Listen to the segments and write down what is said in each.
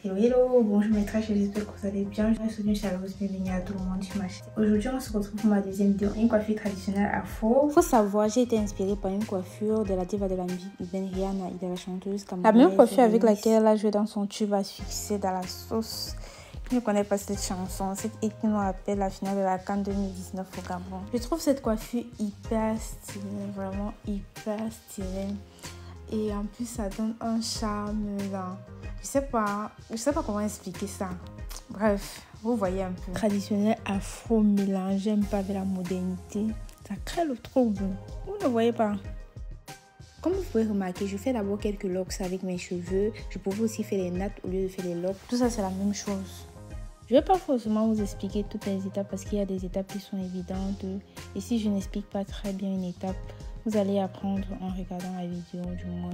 Hello, hello, bonjour mes trèches, j'espère que vous allez bien. Je suis une chaleureuse bienvenue à tout le monde sur ma chaîne. Aujourd'hui, on se retrouve pour ma deuxième vidéo, une coiffure traditionnelle afro. Faut savoir, j'ai été inspirée par une coiffure de la diva de la musique urbaine Rihanna et de la chanteuse camerounaise. La même coiffure avec laquelle elle a joué dans son tube à succès dans la sauce. Qui ne connaît pas cette chanson, cette hit que nous appelle la finale de la CAN 2019 au Gabon. Je trouve cette coiffure hyper stylée, vraiment hyper stylée. Et en plus, ça donne un charme là. Je sais pas comment expliquer ça. Bref, vous voyez un peu. Traditionnel afro mélangé un peu avec la modernité. Ça crée le trouble. Vous ne voyez pas? Comme vous pouvez remarquer, je fais d'abord quelques locks avec mes cheveux. Je pouvais aussi faire les nattes au lieu de faire les locks. Tout ça, c'est la même chose. Je ne vais pas forcément vous expliquer toutes les étapes parce qu'il y a des étapes qui sont évidentes. Et si je n'explique pas très bien une étape, vous allez apprendre en regardant la vidéo du moins.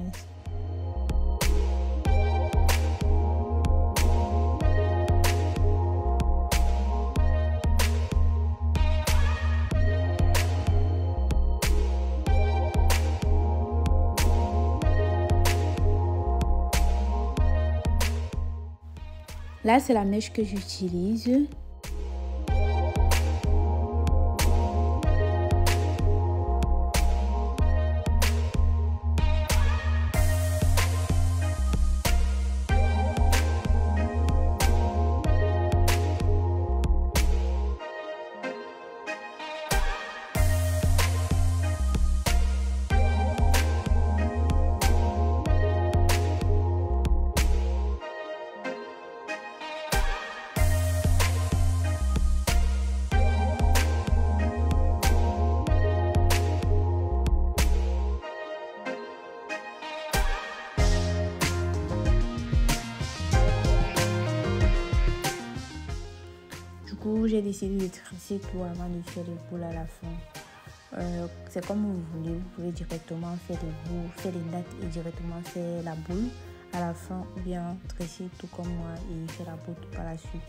Là, c'est la mèche que j'utilise. J'ai décidé de tresser tout avant de faire les boules à la fin. C'est comme vous voulez, vous pouvez directement faire les boules, faire les nattes et directement faire la boule à la fin, ou bien tresser tout comme moi et faire la boule par la suite.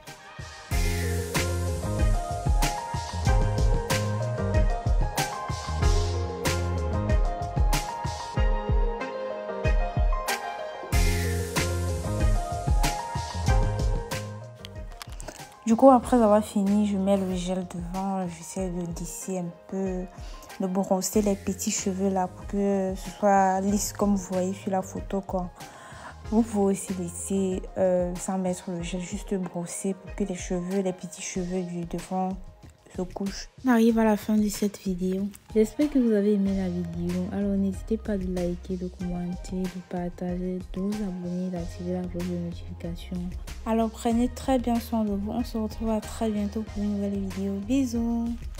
Du coup, après avoir fini, je mets le gel devant. J'essaie de lisser un peu, de brosser les petits cheveux là pour que ce soit lisse comme vous voyez sur la photo, quoi. Vous pouvez aussi laisser sans mettre le gel, juste brosser pour que les cheveux, les petits cheveux du devant se couchent. On arrive à la fin de cette vidéo. J'espère que vous avez aimé la vidéo. Alors n'hésitez pas de liker, de commenter, de partager, de vous abonner, d'activer la cloche de notification. Alors prenez très bien soin de vous. On se retrouve à très bientôt pour une nouvelle vidéo. Bisous.